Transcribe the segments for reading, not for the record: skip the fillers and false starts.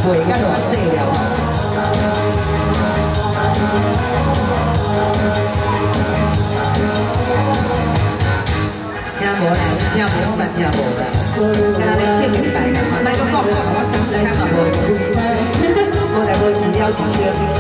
背甲偌细了。听无啦，听无我嘛听无啦。今仔日继续来啦，咱搁讲，我真枪啊无，我来无钱了一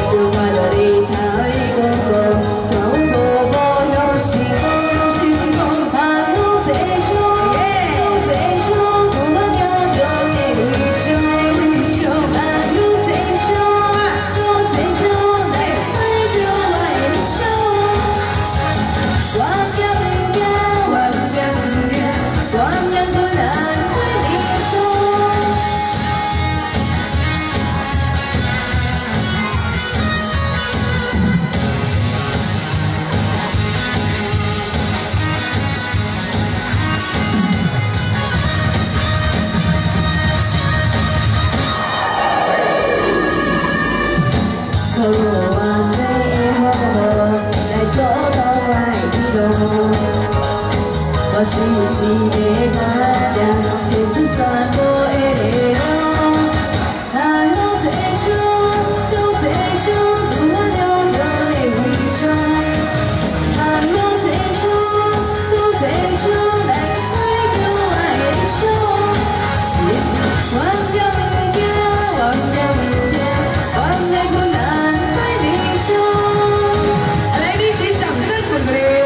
我只是会看着，日子全部会利用。啊，有多少，有多少，不管流浪的伪装。啊，有多少，有多少，来爱着爱的伤。忘掉明天，忘掉明天，忘掉困难的理想。来，你请掌声鼓励。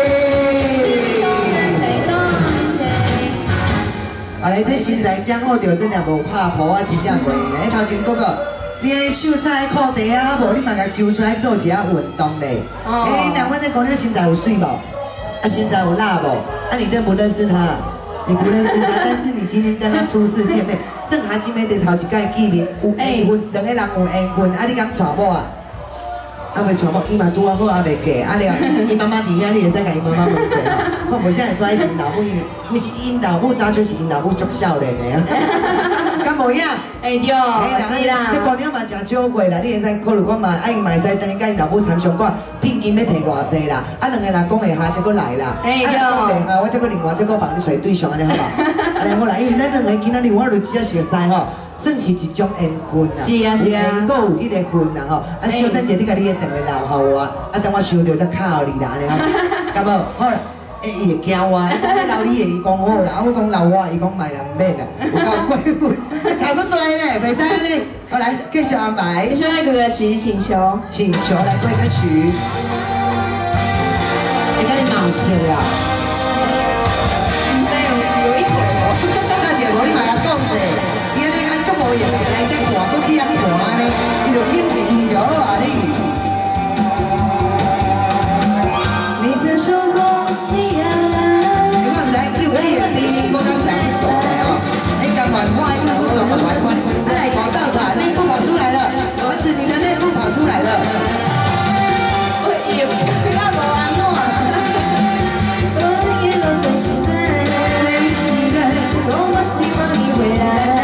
后来这身材掌握着，真正无拍破啊，真正袂用。迄头前哥哥，你迄手擦裤底啊，无你嘛甲揪出来做一下运动嘞。那我在讲你身材有水无？啊，身材有辣无？啊，你认不认识他？你不认识他，但是你今天跟他初次见面，剩下姊妹在头一届见面有缘分，两个人有缘分，啊，你敢娶某啊？啊，袂娶某，伊嘛拄啊好，啊袂嫁，啊了，伊妈妈伫遐，你会使甲伊妈妈问者吼。看无啥会出来是因老母，毋是因老母早就是因老母足少年的啊。敢无影？哎对，是啦。这姑娘嘛真少岁啦，你会使考虑看嘛，啊伊嘛会使等于甲因老母参详看，聘金要摕偌济啦，啊两个人讲会下，才搁来啦。哎对。讲袂下，我才搁另外才搁帮你找对象安尼好无？安尼好啦，因为咱两个今仔日我就只啊熟悉吼。 算是一种缘分啦，是啊是啊，缘果有迄个份啦吼，啊小等者你甲你的电话留互我，啊等我想到再敲你啦安尼吼，敢无？好啦，伊会惊我，留你的伊讲好啦，啊我讲留我，伊讲卖啦唔免啦，有够过分，差不多咧，袂使安尼，好来继续安排。继续那个曲请求，请求来过个曲，你看你冒险啦，你有一腿哦，大姐我你买来讲者。 来这看，搁去人看安尼，伊就品一品就好啊你。你曾说过你要来，你看在有你的比你搁较享受的哦。你赶快看，就是赶快看，来跑到啥？内裤跑出来了，丸子你的内裤跑出来了。哎呦，不要无安怎？我的眼都在期待，在期待，多么希望你回来。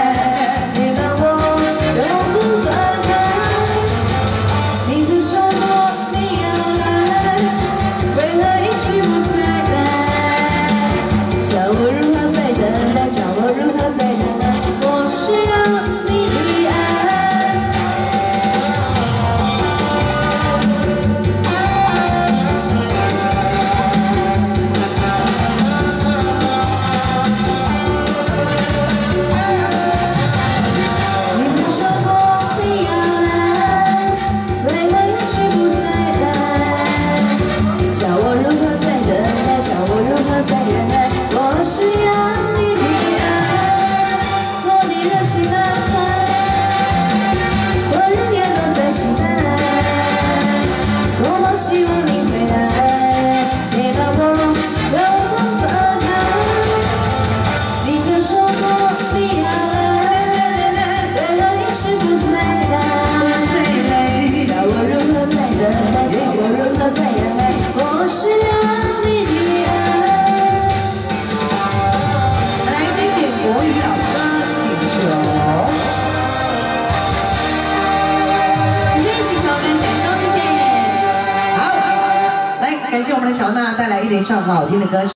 感谢我们的小娜带来一连串好听的歌曲。